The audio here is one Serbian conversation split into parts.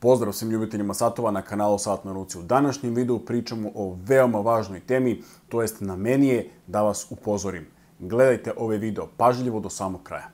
Pozdrav svim ljubiteljima satova na kanalu Sat na ruci. U današnjem videu pričamo o veoma važnoj temi, to jest na meni je da vas upozorim. Gledajte ovaj video pažljivo do samog kraja.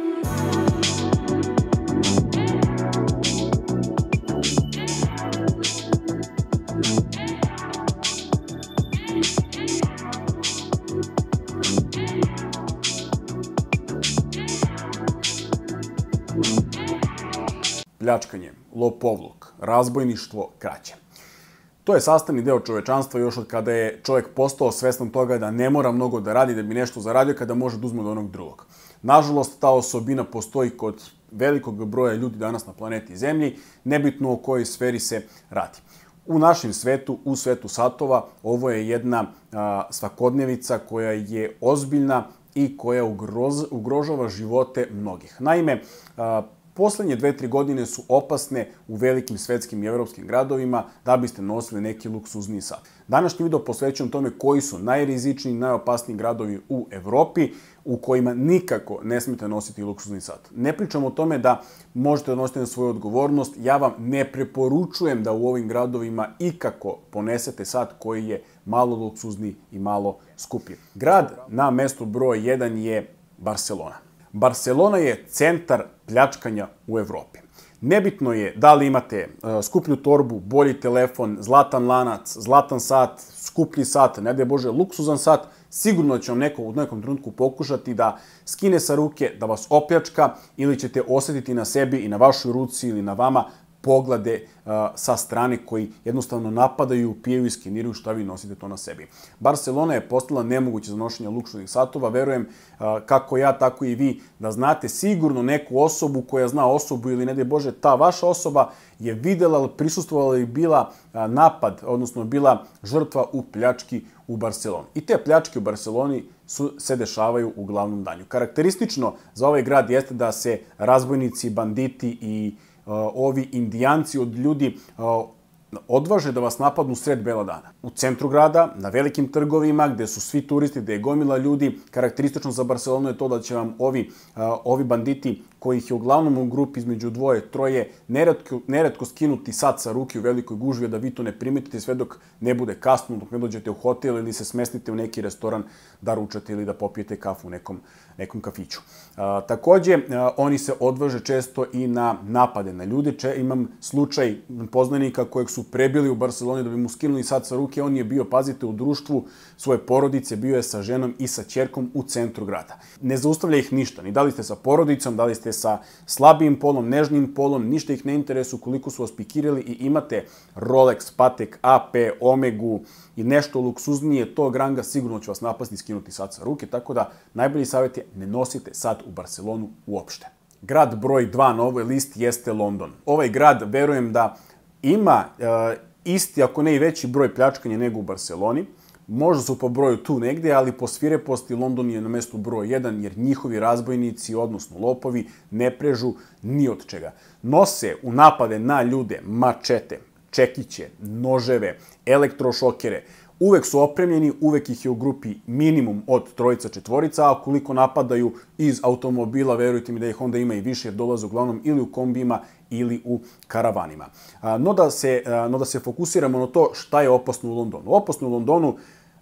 Pljačkanje, lopovluk, razbojništvo, krađe. To je sastavni deo čovečanstva još od kada je čovjek postao svestan toga da ne mora mnogo da radi da bi nešto zaradio kada može da uzme od onog drugog. Nažalost, ta osobina postoji kod velikog broja ljudi danas na planeti Zemlji, nebitno o kojoj sferi se radi. U našem svetu, u svetu satova, ovo je jedna svakodnevica koja je ozbiljna i koja ugrožava živote mnogih. Naime, poslednje 2-3 godine su opasne u velikim svetskim i evropskim gradovima da biste nosili neki luksuzniji sat. Današnji video posvećujem tome koji su najrizičniji i najopasniji gradovi u Evropi u kojima nikako ne smete nositi luksuzni sat. Ne pričam o tome da možete da nosite na svoju odgovornost. Ja vam ne preporučujem da u ovim gradovima ikako ponesete sat koji je malo luksuzniji i malo skuplji. Grad na mestu broj 1 je Barcelona. Barcelona je centar pljačkanja u Evropi. Nebitno je da li imate skuplju torbu, bolji telefon, zlatan lanac, zlatan sat, skuplji sat, ne daj Bože, luksuzan sat, sigurno će vam neko u nekom trenutku pokušati da skine sa ruke, da vas opljačka ili ćete osjetiti na sebi i na vašoj ruci ili na vama poglede sa strane koji jednostavno napadaju, upijaju i skeniraju šta vi nosite to na sebi. Barcelona je postala nemoguće za nošenje luksuznih satova. Verujem kako ja, tako i vi, da znate sigurno neku osobu koja zna osobu ili ne daj Bože ta vaša osoba je videla ili prisustvovala ili bila napad, odnosno bila žrtva u pljački u Barceloni. I te pljačke u Barceloni se dešavaju u glavnom danju. Karakteristično za ovaj grad jeste da se razbojnici, banditi i ovi indijanci od ljudi odvaže da vas napadnu sred bela dana. U centru grada, na velikim trgovima, gde su svi turisti, gde je gomila ljudi, karakteristično za Barcelonu je to da će vam ovi banditi, kojih je uglavnom u grupi između 2-3, neretko skinuti sat sa ruke u velikoj gužvi, da vi to ne primetite sve dok ne bude kasno, dok ne dođete u hotel ili se smestite u neki restoran da ručate ili da popijete kafu u nekom kafiću. Takođe, oni se odvaže često i na napade na ljude. Imam slučaj poznanika kojeg su prebili u Barceloni da bi mu skinuli sat sa ruke. On je bio, pazite, u društvu svoje porodice, bio je sa ženom i sa ćerkom u centru grada. Ne zaustavlja ih ništa, ni da li ste sa porodicom, da li ste sa slabijim polom, nežnim polom, ništa ih ne interesuje koliko su vas pikirali i imate Rolex, Patek, AP, Omegu i nešto luksuznije tog ranga, sigurno će vas napasti i skinuti sat sa ruke, tako da najbolji savjet je ne nosite sat u Barcelonu uopšte. Grad broj 2 na ovoj listi jeste London. Ovaj grad, verujem da ima isti, ako ne i veći broj pljačkanja nego u Barceloni. Možda su po broju tu negde, ali po svireposti London je na mestu broj 1, jer njihovi razbojnici, odnosno lopovi, ne prežu ni od čega. Nose u napade na ljude mačete, čekiće, noževe, elektrošokere. Uvek su opremljeni, uvek ih je u grupi minimum od 3-4, a koliko napadaju iz automobila, verujte mi da ih onda ima i više, jer dolaze uglavnom ili u kombijima ili u karavanima. No da se fokusiramo na to šta je opasno u Londonu. Opasno u Londonu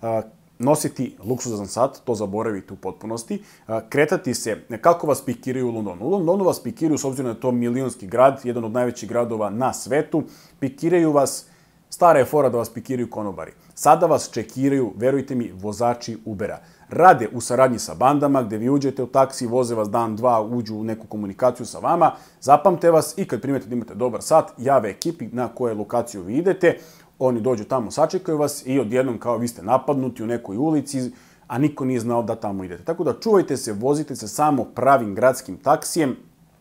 nositi luksuzan sat, to zaboravite u potpunosti, kretati se, kako vas pikiraju u Londonu. U Londonu vas pikiraju, s obzirom da je to milionski grad, jedan od najvećih gradova na svetu, pikiraju vas, stara je fora da vas pikiraju konobari. Sada vas čekiraju, verujte mi, vozači Ubera. Rade u saradnji sa bandama, gde vi uđete u taksi, voze vas dan, dva, uđu u neku komunikaciju sa vama, zapamte vas i kad primete da imate dobar sat, jave ekipi na koje lokaciju vi idete, oni dođu tamo, sačekaju vas i odjednom kao vi ste napadnuti u nekoj ulici, a niko nije znao da tamo idete. Tako da čuvajte se, vozite se samo pravim gradskim taksijem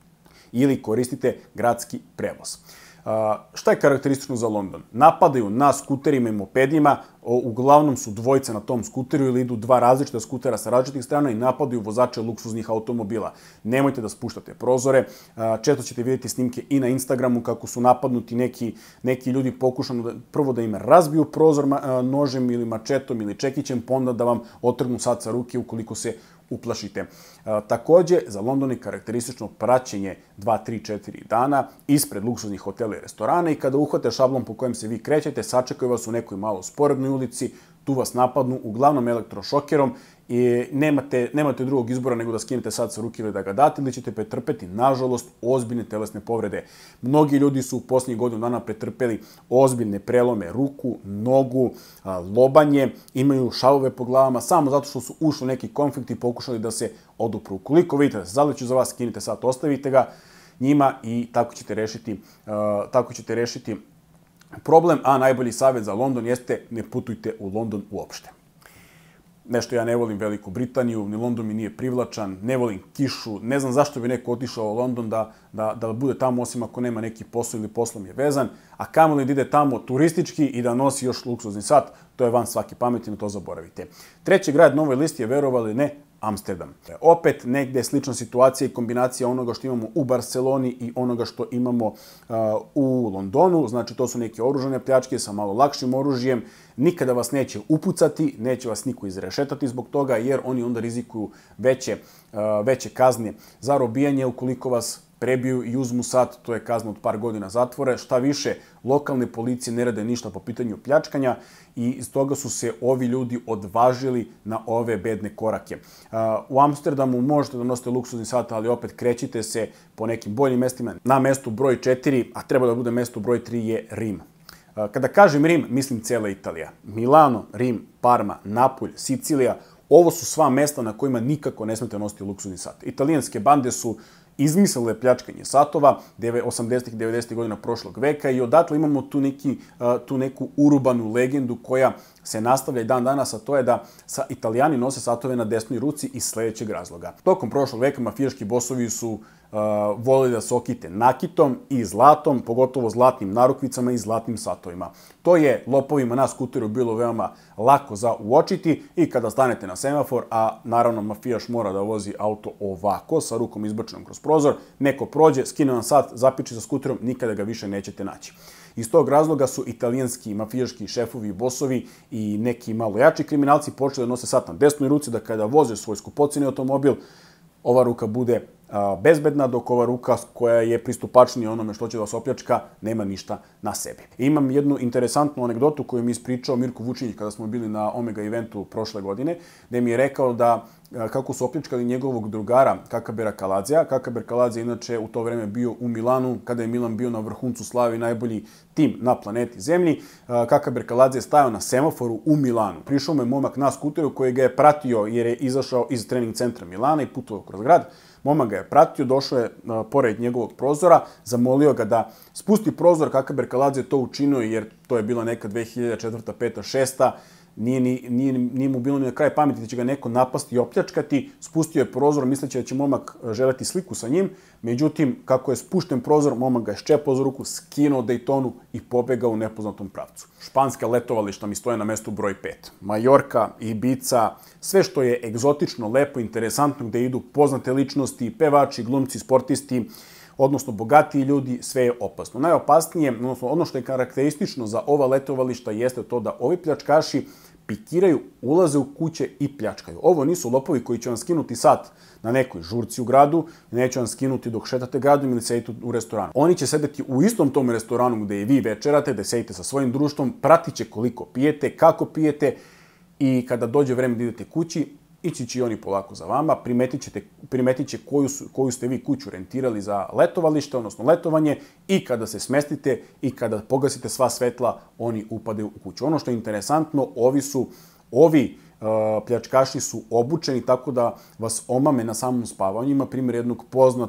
ili koristite gradski prevoz. Šta je karakteristično za London? Napadaju na skuterima i mopedima, uglavnom su dvojice na tom skuteru ili idu dva različita skutera sa različitih strana i napadaju vozače luksuznih automobila. Nemojte da spuštate prozore, često ćete vidjeti snimke i na Instagramu kako su napadnuti neki ljudi pokušano prvo da im razbiju prozor nožem ili mačetom ili čekićem, pa onda da vam otrgnu sat sa ruke ukoliko se uplašite. Takođe, za London je karakteristično praćenje 2, 3, 4 dana ispred luksuznih hotela i restorana i kada uhvate šablon po kojem se vi krećete, sačekaju vas u nekoj malo sporednoj ulici, tu vas napadnu uglavnom elektrošokerom i nemate drugog izbora nego da skinete sad sa ruke ili da ga date ili ćete pretrpeti, nažalost, ozbiljne telesne povrede. Mnogi ljudi su u posljednjih godinu dana pretrpeli ozbiljne prelome ruku, nogu, lobanje, imaju šavove po glavama samo zato što su ušli u neki konflikt i pokušali da se odupru. Ukoliko vidite da se zaleću za vas, skinite sad, ostavite ga njima i tako ćete rešiti problem, a najbolji savjet za London jeste ne putujte u London uopšte. Nešto ja ne volim Veliku Britaniju, ni London mi nije privlačan, ne volim kišu, ne znam zašto bi neko otišao u London da bude tamo osim ako nema neki posao ili poslom je vezan, a kamoli da ide tamo turistički i da nosi još luksuzni sat, to je van svake pameti, na to zaboravite. Treći grad na ovoj listi je, verovali ne, Amsterdam. Opet negde slična situacija i kombinacija onoga što imamo u Barceloni i onoga što imamo u Londonu. Znači, to su neke oružane pljačke sa malo lakšim oružjem. Nikada vas neće upucati, neće vas niko izrešetati zbog toga, jer oni onda rizikuju veće kazne za robijanje ukoliko vas prebiju i uzmu sat, to je kazna od par godina zatvora. Šta više, lokalne policije ne rade ništa po pitanju pljačkanja i iz toga su se ovi ljudi odvažili na ove bedne korake. U Amsterdamu možete da nosite luksuzni sat, ali opet krećite se po nekim boljim mestima. Na mestu broj 4, a treba da bude mesto broj 3, je Rim. Kada kažem Rim, mislim cela Italija. Milano, Rim, Parma, Napulj, Sicilija, ovo su sva mesta na kojima nikako ne smete nositi luksuzni sat. Italijanske bande su izmislile pljačkanje satova 80-ih, 90-ih godina prošlog veka i odatle imamo tu neku urubanu legendu koja se nastavlja i dan danas, a to je da Italijani nose satove na desnoj ruci iz sledećeg razloga. Tokom prošlog veka mafijaški bosovi su voleli da se okite nakitom i zlatom, pogotovo zlatnim narukvicama i zlatnim satovima. To je lopovima na skuteru bilo veoma lako za uočiti i kada stanete na semafor, a naravno mafijaš mora da vozi auto ovako, sa rukom izbačenom kroz prozor, neko prođe, skine vam sat, zapiči sa skuterom, nikada ga više nećete naći. Iz tog razloga su italijanski mafijaški šefovi i bosovi i neki malo jači kriminalci počeli da nose sat na desnoj ruci, da kada voze svoj skupoceni automobil, ova ruka bude bezbedna, dok ova ruka koja je pristupačnija onome što će da vas opljačka, nema ništa na sebi. Imam jednu interesantnu anegdotu koju mi ispričao Mirko Vučinić kada smo bili na Omega eventu prošle godine, gde mi je rekao da kako su opljačkali njegovog drugara Kakabera Kaladzija. Kakaber Kaladzija inače u to vreme bio u Milanu, kada je Milan bio na vrhuncu slave i najbolji tim na planeti Zemlji. Kakaber Kaladzija je stajao na semaforu u Milanu. Prišao mu je momak na skuteru koji ga je pratio jer je izašao iz trening centra Milana i putovao kroz grad. Momak ga je pratio, došao je pored njegovog prozora, zamolio ga da spusti prozor. Kakaber Kaladzija je to učinio jer to je bila neka 2004. 5. 6. Nije mu bilo ni na kraj pameti da će ga neko napasti i opljačkati. Spustio je prozor misleći da će momak želeti sliku sa njim. Međutim, kako je spušten prozor, momak ga je ščepao za ruku, skinuo Daytonu i pobegao u nepoznatom pravcu. Španska letovališta mi stoje na mestu broj 5. Majorka, Ibiza, sve što je egzotično, lepo, interesantno, gde idu poznate ličnosti, pevači, glumci, sportisti, odnosno bogatiji ljudi, sve je opasno. Najopasnije, odnosno ono što je karakteristično za ova letovališta jeste to da ovi pljačkaši pikiraju, ulaze u kuće i pljačkaju. Ovo nisu lopovi koji će vam skinuti sat na nekoj žurci u gradu, neće vam skinuti dok šetate gradom ili sedite u restoranu. Oni će sedeti u istom tom restoranu gde i vi večerate, gde sedite sa svojim društvom, pratit će koliko pijete, kako pijete i kada dođe vreme da idete kući, ići će i oni polako za vama, primetit će koju ste vi kuću rentirali za letovalište, odnosno letovanje, i kada se smestite i kada pogasite sva svetla, oni upadaju u kuću. Ono što je interesantno, ovi pljačkaši su obučeni tako da vas omame na samom spavanju. Ima primjer jednog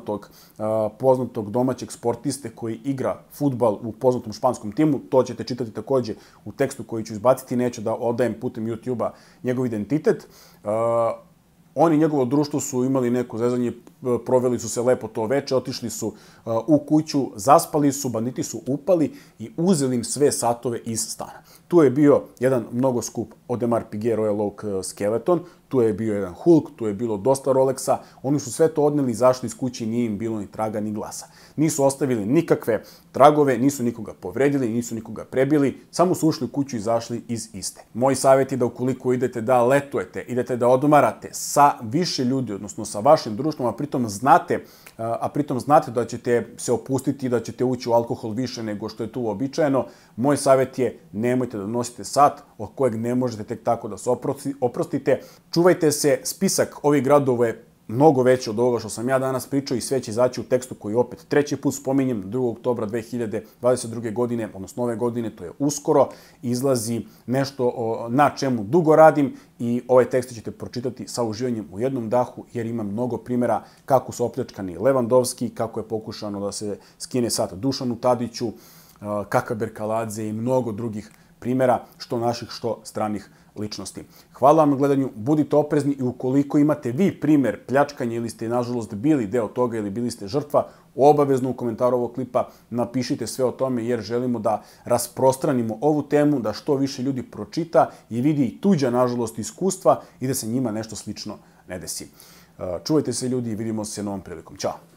poznatog domaćeg sportiste koji igra fudbal u poznatom španskom timu. To ćete čitati takođe u tekstu koji ću izbaciti, neću da odajem putem YouTube-a njegov identitet. Oni i njegovo društvo su imali neko zezanje, proveli su se lepo to veče, otišli su u kuću, zaspali su, banditi su upali i uzeli im sve satove iz stana. Tu je bio jedan mnogo skup Audemars Piguet Royal Oak Skeleton, tu je bio jedan Hulk, tu je bilo dosta Rolexa, oni su sve to odneli, izašli iz kuće i nije im bilo ni traga ni glasa. Nisu ostavili nikakve tragove, nisu nikoga povredili, nisu nikoga prebili, samo su ušli u kuću i izašli iz iste. Moj savjet je da ukoliko idete da letujete, idete da odmarate sa više ljudi, odnosno sa vašim društvom, a pritom pritom znate da ćete se opustiti, da ćete ući u alkohol više nego što je to uobičajeno, moj savjet je nemojte da nosite sat od kojeg ne možete tek tako da se oprostite. Čuvajte se, spisak ovih gradova je mnogo veći od ovoga što sam ja danas pričao i sve će izaći u tekstu koji opet treći put spominjem 2. oktobra 2022. godine, odnosno ove godine, to je uskoro, izlazi nešto na čemu dugo radim i ovaj tekst ćete pročitati sa uživanjem u jednom dahu jer ima mnogo primjera kako su opljačkani Levandovski, kako je pokušano da se skine sat Dušanu Tadiću, Kaka Berkaladze i mnogo drugih primjera, što naših, što stranih ličnosti. Hvala vam na gledanju, budite oprezni i ukoliko imate vi primjer pljačkanja ili ste nažalost bili deo toga ili bili ste žrtva, obavezno u komentaru ovog klipa napišite sve o tome jer želimo da rasprostranimo ovu temu, da što više ljudi pročita i vidi i tuđa nažalost iskustva i da se njima nešto slično ne desi. Čuvajte se ljudi i vidimo se novom prilikom. Ćao!